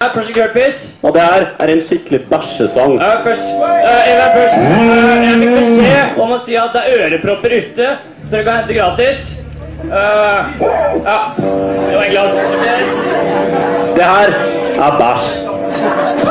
Project Herpes. Og det her er en skikkelig bæsjesang. Først, jeg fikk beskjed om å si at det er ørepropper ute, så dere kan hente gratis. Ja, det var egentlig alt. Det her er bæsj.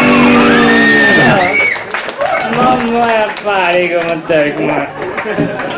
Nå er jeg ferdig med å tørke meg.